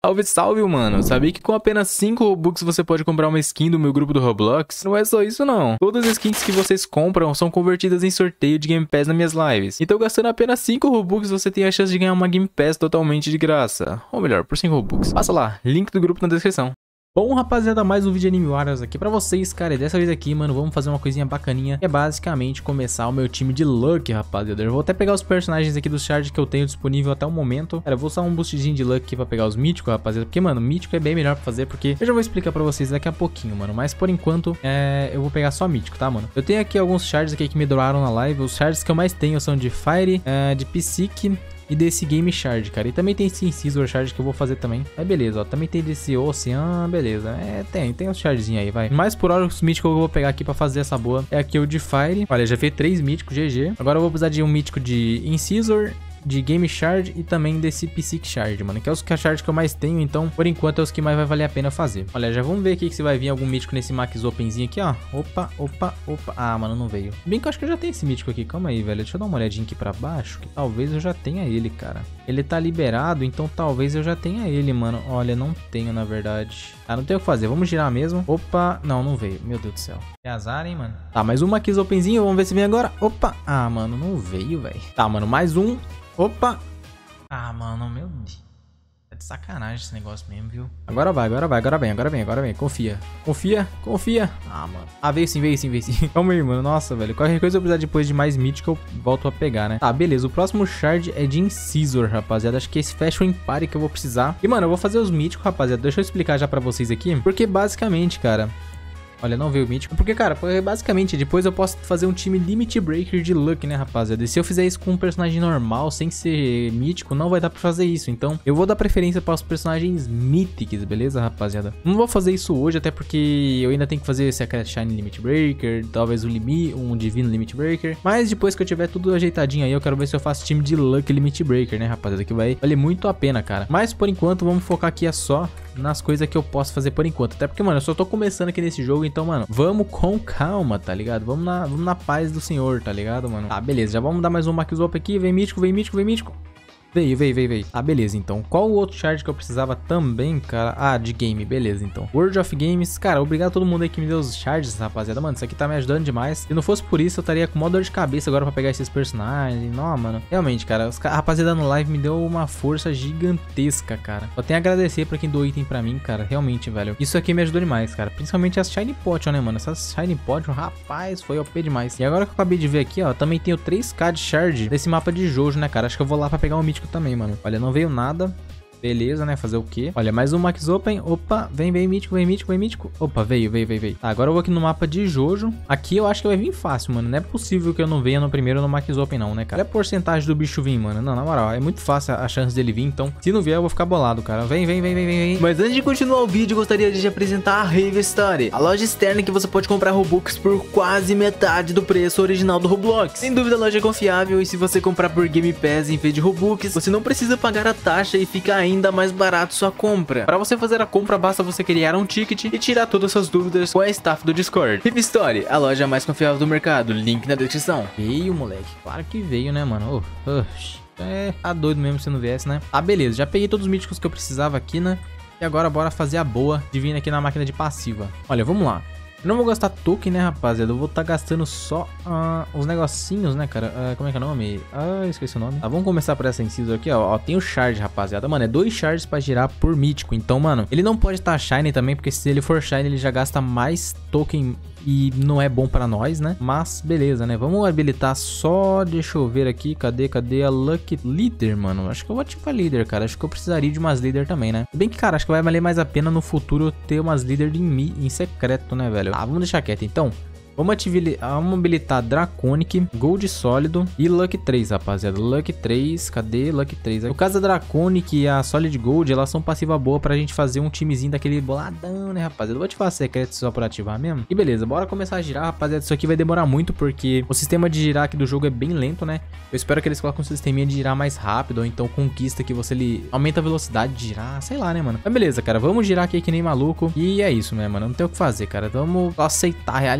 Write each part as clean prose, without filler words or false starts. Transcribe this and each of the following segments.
Salve, salve, mano. Sabia que com apenas 5 Robux você pode comprar uma skin do meu grupo do Roblox? Não é só isso, não. Todas as skins que vocês compram são convertidas em sorteio de Game Pass nas minhas lives. Então, gastando apenas 5 Robux, você tem a chance de ganhar uma Game Pass totalmente de graça. Ou melhor, por 5 Robux. Passa lá, link do grupo na descrição. Bom, rapaziada, mais um vídeo de Anime Warriors aqui pra vocês, cara. E dessa vez aqui, mano, vamos fazer uma coisinha bacaninha. Que é basicamente começar o meu time de Luck, rapaziada. Eu vou até pegar os personagens aqui dos shards que eu tenho disponível até o momento. Cara, eu vou usar um boostzinho de Luck aqui pra pegar os míticos, rapaziada. Porque, mano, mítico é bem melhor pra fazer, porque eu já vou explicar pra vocês daqui a pouquinho, mano. Mas, por enquanto, eu vou pegar só mítico, tá, mano? Eu tenho aqui alguns shards aqui que me doaram na live. Os shards que eu mais tenho são de Fire, de Psyche e desse Game Shard, cara. E também tem esse Incisor Shard que eu vou fazer também. Aí beleza, ó. Também tem desse Ocean, beleza. Tem uns shardzinhos aí, vai. Mas por hora os míticos que eu vou pegar aqui pra fazer essa boa é aqui o de Fire. Olha, já fez 3 míticos, GG. Agora eu vou precisar de um mítico de Incisor, de Game Shard e também desse Psyche Shard, mano. Que é os shards que eu mais tenho, então, por enquanto, é os que mais vai valer a pena fazer. Olha, já vamos ver aqui se vai vir algum mítico nesse Max Openzinho aqui, ó. Opa. Ah, mano, não veio. Bem que eu acho que eu já tenho esse mítico aqui. Calma aí, velho. Deixa eu dar uma olhadinha aqui pra baixo, que talvez eu já tenha ele, cara. Ele tá liberado, então talvez eu já tenha ele, mano. Olha, não tenho, na verdade. Ah, não tem o que fazer. Vamos girar mesmo. Opa. Não veio. Meu Deus do céu. Que azar, hein, mano. Tá, mais um Max Openzinho. Vamos ver se vem agora. Opa. Ah, mano, não veio, velho. Tá, mano, mais um. Opa! Ah, mano, meu Deus. É de sacanagem esse negócio mesmo, viu? Agora vem. Confia. Ah, mano. Ah, veio sim. Calma aí, mano. Nossa, velho. Qualquer coisa eu precisar depois de mais mítico, eu volto a pegar, né? Tá, beleza. O próximo shard é de Incisor, rapaziada. Acho que esse fecha o Empire que eu vou precisar. E, mano, eu vou fazer os míticos, rapaziada. Deixa eu explicar já pra vocês aqui. Porque, basicamente, cara... Olha, não veio o mítico. Porque, cara, basicamente, depois eu posso fazer um time Limit Breaker de Luck, né, rapaziada? E se eu fizer isso com um personagem normal, sem ser mítico, não vai dar pra fazer isso. Então, eu vou dar preferência para os personagens Mythics, beleza, rapaziada? Não vou fazer isso hoje, até porque eu ainda tenho que fazer Secret Shine Limit Breaker, talvez um Divino Limit Breaker. Mas depois que eu tiver tudo ajeitadinho aí, eu quero ver se eu faço time de Luck Limit Breaker, né, rapaziada? Que vai valer muito a pena, cara. Mas, por enquanto, vamos focar aqui só nas coisas que eu posso fazer por enquanto. Até porque, mano, eu só tô começando aqui nesse jogo, então, mano, vamos com calma, tá ligado? Vamos na paz do senhor, tá ligado, mano? Tá, beleza, já vamos dar mais um Max Up aqui. Vem mítico. Veio. Ah, beleza, então. Qual o outro shard que eu precisava também, cara? Ah, de game, beleza, então. World of Games. Cara, obrigado a todo mundo aí que me deu os shards, rapaziada. Mano, isso aqui tá me ajudando demais. Se não fosse por isso, eu estaria com mó dor de cabeça agora pra pegar esses personagens. Não, mano. Realmente, cara, a rapaziada no live me deu uma força gigantesca, cara. Só tenho a agradecer pra quem doou item pra mim, cara. Realmente, velho. Isso aqui me ajudou demais, cara. Principalmente as Shiny Potion, né, mano? Essas Shiny Potion, rapaz, foi OP demais. E agora que eu acabei de ver aqui, ó, também tenho 3k de shard desse mapa de Jojo, né, cara? Acho que eu vou lá pra pegar um mítico também, mano. Olha, não veio nada. Beleza, né? Fazer o quê? Olha, mais um Max Open. Opa, vem mítico. Opa, veio. Tá, agora eu vou aqui no mapa de Jojo. Aqui eu acho que vai vir fácil, mano. Não é possível que eu não venha no primeiro no Max Open, não, né, cara? Olha a porcentagem do bicho vir, mano. Não, na moral, é muito fácil a chance dele vir. Então, se não vier, eu vou ficar bolado, cara. Vem. Mas antes de continuar o vídeo, gostaria de apresentar a Rave Story, a loja externa que você pode comprar Robux por quase metade do preço original do Roblox. Sem dúvida, a loja é confiável e se você comprar por Game Pass em vez de Robux, você não precisa pagar a taxa e fica ainda mais barato sua compra. Para você fazer a compra, basta você criar um ticket e tirar todas as suas dúvidas com a staff do Discord. Rave Story, a loja mais confiável do mercado, link na descrição. Veio, moleque. Claro que veio, né, mano? Tá doido mesmo se não viesse, né? Ah, beleza. Já peguei todos os míticos que eu precisava aqui, né? E agora bora fazer a boa de vir aqui na máquina de passiva. Olha, vamos lá. Eu não vou gastar token, né, rapaziada? Eu vou estar gastando só os negocinhos, né, cara? Como é que é o nome? Esqueci o nome. Tá, vamos começar por essa Incisor aqui, ó. Tem o shard, rapaziada. Mano, é 2 shards pra girar por mítico. Então, mano, ele não pode estar shiny também, porque se ele for shiny, ele já gasta mais token e não é bom pra nós, né? Mas, beleza, né? Vamos habilitar só... Deixa eu ver aqui. Cadê a Lucky Leader, mano? Acho que eu vou ativar Leader, cara. Acho que eu precisaria de umas Leader também, né? Bem que, cara, acho que vai valer mais a pena no futuro ter umas Leader em secreto, né, velho? Ah, vamos deixar quieto, então. Vamos habilitar Draconic, Gold Sólido e Lucky 3, rapaziada. Lucky 3, cadê Lucky 3? No caso da Draconic e a Solid Gold, elas são passiva boa pra gente fazer um timezinho daquele boladão, né, rapaziada? Eu vou ativar secreto só por ativar mesmo. E beleza, bora começar a girar, rapaziada. Isso aqui vai demorar muito porque o sistema de girar aqui do jogo é bem lento, né? Eu espero que eles coloquem um sisteminha de girar mais rápido, ou então conquista que você aumenta a velocidade de girar, sei lá, né, mano? Mas beleza, cara, vamos girar aqui que nem maluco. E é isso, né, mano? Não tem o que fazer, cara. Vamos aceitar a realidade,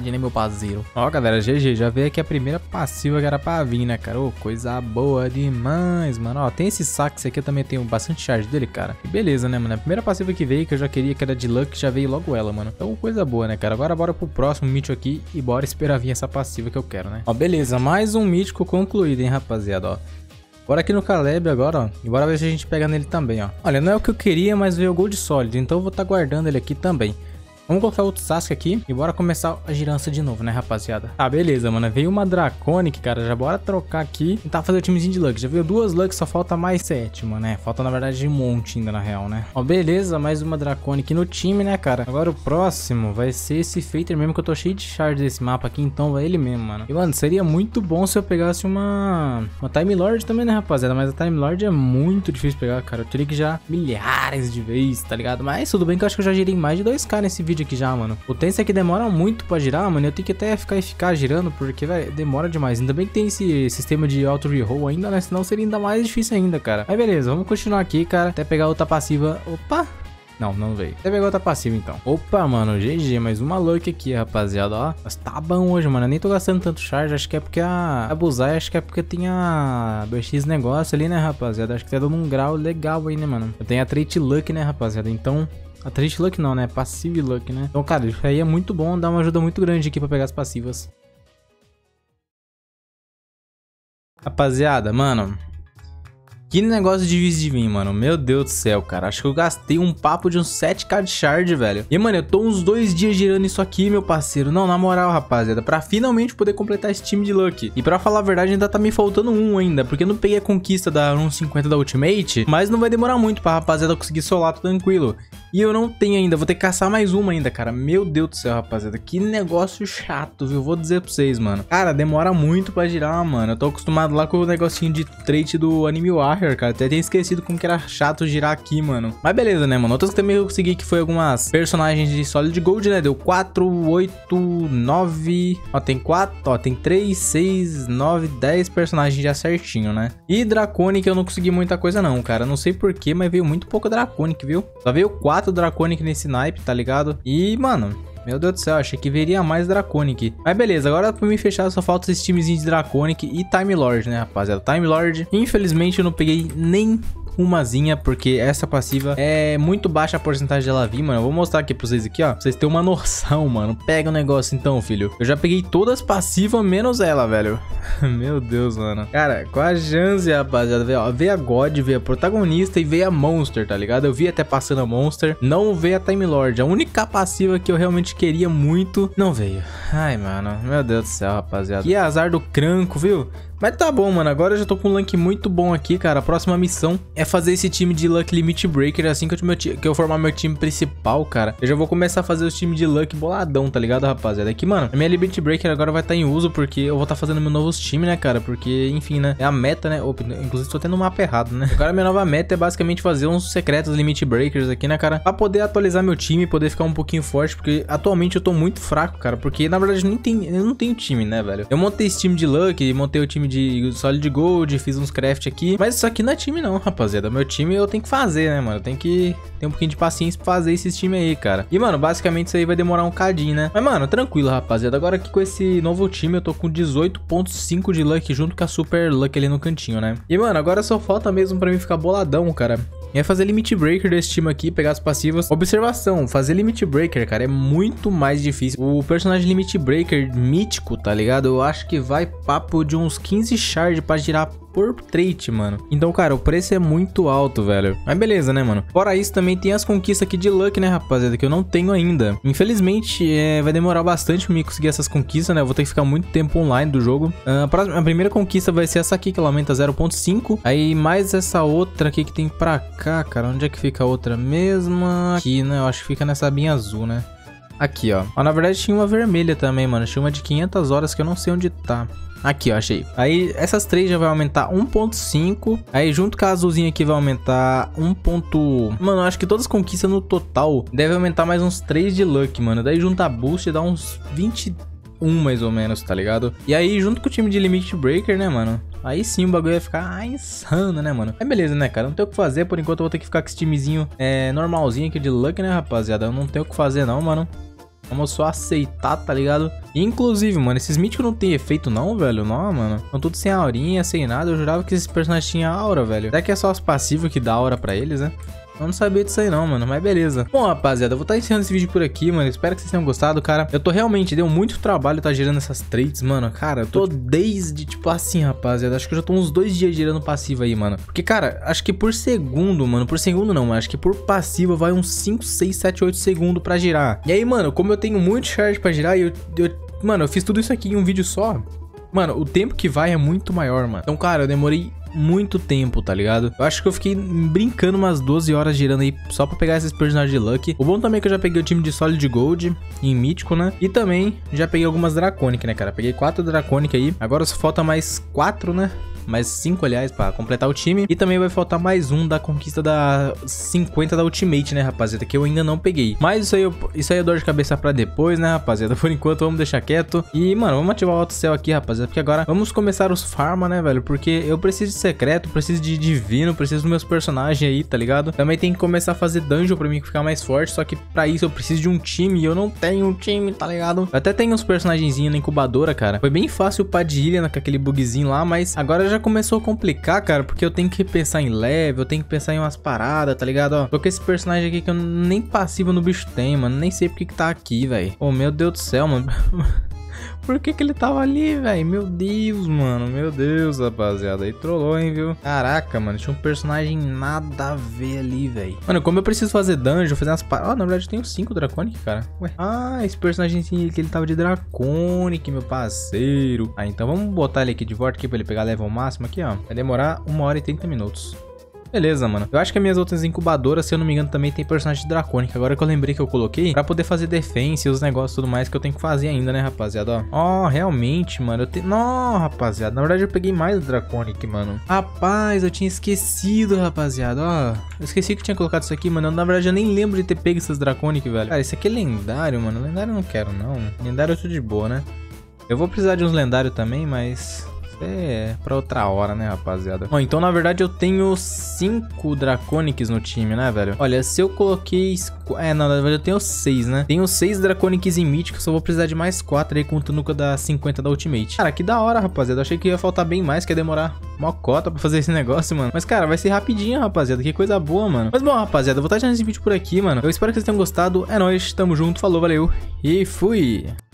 né, meu parceiro? Ó, galera, GG, já veio aqui a primeira passiva que era pra vir, né, cara? Ô, coisa boa demais, mano. Ó, tem esse sax aqui, eu também tenho bastante charge dele, cara. E beleza, né, mano? A primeira passiva que veio, que eu já queria, que era de luck, já veio logo ela, mano. Então, coisa boa, né, cara? Agora bora pro próximo mítico aqui e bora esperar vir essa passiva que eu quero, né? Ó, beleza, mais um mítico concluído, hein, rapaziada, ó. Bora aqui no Caleb agora, ó. E bora ver se a gente pega nele também, ó. Olha, não é o que eu queria, mas veio o Gold Solid, então eu vou estar guardando ele aqui também. Vamos colocar outro Sasuke aqui e bora começar a girança de novo, né, rapaziada? Tá, beleza, mano. Veio uma Draconic, cara. Já bora trocar aqui e tentar fazer o timezinho de Luck. Já veio 2 Luck, só falta mais 7, mano, né? Falta, na verdade, um monte ainda, na real, né? Ó, beleza. Mais uma Draconic no time, né, cara? Agora o próximo vai ser esse Fater mesmo, que eu tô cheio de charge desse mapa aqui, então vai ele mesmo, mano. E, mano, seria muito bom se eu pegasse uma Time Lord também, né, rapaziada? Mas a Time Lord é muito difícil pegar, cara. Eu teria que já milhares de vezes, tá ligado? Mas tudo bem que eu acho que eu já girei mais de 2k nesse vídeo aqui já, mano. O tenso é que demora muito pra girar, mano. Eu tenho que até ficar girando, porque, velho, demora demais. Ainda bem que tem esse sistema de auto reroll ainda, né? Senão seria ainda mais difícil ainda, cara. Mas beleza, vamos continuar aqui, cara. Até pegar outra passiva. Opa! Não, não veio. Até pegar outra passiva, então. Opa, mano, GG. Mais uma luck aqui, rapaziada, ó. Mas tá bom hoje, mano. Eu nem tô gastando tanto charge. Acho que é porque a Buzai, acho que é porque tem a 2x negócio ali, né, rapaziada? Acho que tá dando um grau legal aí, né, mano? Eu tenho a Trait Luck, né, rapaziada? Então... a Trait Luck não, né? Passive Luck, né? Então, cara, isso aí é muito bom, dá uma ajuda muito grande aqui pra pegar as passivas. Rapaziada, mano, que negócio difícil de vir, mano. Meu Deus do céu, cara. Acho que eu gastei um papo de uns 7k de charge, velho. E, mano, eu tô uns 2 dias girando isso aqui, meu parceiro. Não, na moral, rapaziada. Pra finalmente poder completar esse time de Luck. E pra falar a verdade, ainda tá me faltando um ainda. Porque eu não peguei a conquista da 1.50 da Ultimate. Mas não vai demorar muito pra rapaziada conseguir solar tranquilo. E eu não tenho ainda. Vou ter que caçar mais uma ainda, cara. Meu Deus do céu, rapaziada. Que negócio chato, viu? Vou dizer pra vocês, mano. Cara, demora muito pra girar, mano. Eu tô acostumado lá com o negocinho de trait do Anime Warrior, cara. Até tinha esquecido como que era chato girar aqui, mano. Mas beleza, né, mano? Outras que também eu consegui, que foi algumas personagens de Solid Gold, né? Deu 4, 8, 9... Ó, tem 4, ó, tem 3, 6, 9, 10 personagens já certinho, né? E Draconic eu não consegui muita coisa não, cara. Não sei porquê, mas veio muito pouco Draconic, viu? Só veio 4 Draconic nesse naipe, tá ligado? E, mano... meu Deus do céu, achei que veria mais Draconic. Mas beleza, agora pra me fechar só falta esses timezinhos de Draconic e Time Lord, né, rapaziada? Time Lord, infelizmente eu não peguei nem umazinha, porque essa passiva é muito baixa a porcentagem dela vir, mano. Eu vou mostrar aqui pra vocês aqui, ó, pra vocês terem uma noção, mano. Pega o negócio então, filho. Eu já peguei todas as passivas, menos ela, velho. Meu Deus, mano. Cara, qual a chance, rapaziada? Veio a God, veio a protagonista e veio a Monster, tá ligado? Eu vi até passando a Monster, não veio a Time Lord. A única passiva que eu realmente queria muito, não veio. Ai, mano, meu Deus do céu, rapaziada. Que azar do cranco, viu? Mas tá bom, mano, agora eu já tô com um rank muito bom aqui, cara. A próxima missão é fazer esse time de Luck Limit Breaker. Assim que eu formar meu time principal, cara, eu já vou começar a fazer os times de Luck boladão, tá ligado, rapaziada? Aqui, mano, a minha Limit Breaker agora vai estar em uso, porque eu vou estar fazendo meus novos times, né, cara? Porque, enfim, né, é a meta, né? Opa, inclusive tô tendo um mapa errado, né? Agora minha nova meta é basicamente fazer uns secretos Limit Breakers aqui, né, cara? Pra poder atualizar meu time, poder ficar um pouquinho forte, porque atualmente eu tô muito fraco, cara. Porque, na verdade, eu não tenho time, né, velho? Eu montei esse time de Luck, montei o time de Solid Gold, fiz uns craft aqui, mas isso aqui não é time não, rapaziada. Meu time eu tenho que fazer, né, mano? Eu tenho que ter um pouquinho de paciência pra fazer esses times aí, cara. E, mano, basicamente isso aí vai demorar um cadinho, né? Mas, mano, tranquilo, rapaziada. Agora aqui com esse novo time eu tô com 18.5 de Luck junto com a Super Luck ali no cantinho, né? E, mano, agora só falta mesmo pra mim ficar boladão, cara. É fazer Limit Breaker desse time aqui, pegar as passivas. Observação, fazer Limit Breaker, cara, é muito mais difícil. O personagem Limit Breaker mítico, tá ligado? Eu acho que vai papo de uns 15 charge pra girar por trait, mano. Então, cara, o preço é muito alto, velho. Mas beleza, né, mano? Fora isso, também tem as conquistas aqui de Luck, né, rapaziada, que eu não tenho ainda. Infelizmente, vai demorar bastante pra mim conseguir essas conquistas, né? Eu vou ter que ficar muito tempo online do jogo. A primeira conquista vai ser essa aqui, que ela aumenta 0.5. Aí, mais essa outra aqui que tem pra cá, cara. Onde é que fica a outra mesma? Aqui, né? Eu acho que fica nessa abinha azul, né? Aqui, ó. Na verdade, tinha uma vermelha também, mano. Tinha uma de 500 horas que eu não sei onde tá. Aqui, ó, achei. Aí, essas três já vai aumentar 1.5. Aí, junto com a azulzinha aqui, vai aumentar 1. Mano, eu acho que todas as conquistas no total devem aumentar mais uns 3 de Luck, mano. Daí, junto a boost, dá uns 21 mais ou menos, tá ligado? E aí, junto com o time de Limit Breaker, né, mano? Aí sim o bagulho vai ficar insano, né, mano? É beleza, né, cara? Não tem o que fazer. Por enquanto, eu vou ter que ficar com esse timezinho normalzinho aqui de Luck, né, rapaziada? Eu não tenho o que fazer, não, mano. Vamos só aceitar, tá ligado? Inclusive, mano, esses míticos não tem efeito não, velho? Não, mano. Estão tudo sem aurinha, sem nada. Eu jurava que esses personagens tinham aura, velho. Será que é só os passivos que dá aura pra eles, né? Eu não sabia disso aí não, mano, mas beleza. Bom, rapaziada, eu vou estar encerrando esse vídeo por aqui, mano. Espero que vocês tenham gostado, cara. Eu tô realmente, deu muito trabalho tá gerando essas traits, mano. Cara, eu tô desde, tipo assim, rapaziada. Acho que eu já tô uns 2 dias gerando passiva aí, mano. Porque, cara, acho que por segundo, mano. Por segundo não, acho que por passiva vai uns 5, 6, 7, 8 segundos pra girar. E aí, mano, como eu tenho muito charge pra girar, mano, eu fiz tudo isso aqui em um vídeo só. Mano, o tempo que vai é muito maior, mano. Então, cara, eu demorei muito tempo, tá ligado? Eu acho que eu fiquei brincando umas 12 horas girando aí só pra pegar esses personagens de Lucky. O bom também é que eu já peguei o time de Solid Gold em Mítico, né? E também já peguei algumas Draconic, né, cara? Peguei 4 Draconic aí. Agora só falta mais 4, né? Mais 5, aliás, pra completar o time. E também vai faltar mais um da conquista da 50 da Ultimate, né, rapaziada? Que eu ainda não peguei. Mas isso aí é dor de cabeça pra depois, né, rapaziada? Por enquanto, vamos deixar quieto. E, mano, vamos ativar o Auto Cell aqui, rapaziada. Porque agora vamos começar os farma, né, velho? Porque eu preciso de secreto, preciso de divino, preciso dos meus personagens aí, tá ligado? Também tem que começar a fazer dungeon pra mim ficar mais forte. Só que pra isso eu preciso de um time. E eu não tenho um time, tá ligado? Eu até tenho uns personagenzinhos na incubadora, cara. Foi bem fácil upar de ilha com aquele bugzinho lá. Mas agora já começou a complicar, cara, porque eu tenho que pensar em level, eu tenho que pensar em umas paradas, tá ligado? Ó, tô com esse personagem aqui que eu nem passiva no bicho tem, mano, nem sei porque que tá aqui, velho. Oh, meu Deus do céu, mano. Por que ele tava ali, velho? Meu Deus, mano. Meu Deus, rapaziada. Aí trollou, hein, viu? Caraca, mano. Tinha um personagem nada a ver ali, velho. Mano, como eu preciso fazer dungeon, fazer umas paradas... na verdade eu tenho 5 Draconic, cara. Ué. Ah, esse personagem que ele tava de Draconic, meu parceiro. Ah, então vamos botar ele aqui de volta aqui pra ele pegar level máximo aqui, ó. Vai demorar 1 hora e 30 minutos. Beleza, mano. Eu acho que as minhas outras incubadoras, se eu não me engano, também tem personagem de Draconic. Agora que eu lembrei que eu coloquei pra poder fazer defense e os negócios e tudo mais que eu tenho que fazer ainda, né, rapaziada? Ó, realmente, mano, eu tenho... Não, rapaziada, na verdade eu peguei mais Draconic, mano. Rapaz, eu tinha esquecido, rapaziada, ó. Eu esqueci que tinha colocado isso aqui, mano. Na verdade eu nem lembro de ter pego essas Draconic, velho. Cara, esse aqui é lendário, mano. Lendário eu não quero, não. Lendário eu tô de boa, né? Eu vou precisar de uns lendários também, mas... é pra outra hora, né, rapaziada? Bom, então na verdade eu tenho 5 Draconics no time, né, velho? Olha, se eu coloquei... não, na verdade eu tenho 6, né? Tenho 6 Draconics em Mythic, só vou precisar de mais 4 aí, contando com a da 50 da Ultimate. Cara, que da hora, rapaziada. Eu achei que ia faltar bem mais, que ia demorar uma cota pra fazer esse negócio, mano. Mas, cara, vai ser rapidinho, rapaziada. Que coisa boa, mano. Mas, bom, rapaziada, eu vou estar deixando esse vídeo por aqui, mano. Eu espero que vocês tenham gostado. É nóis, tamo junto, falou, valeu e fui!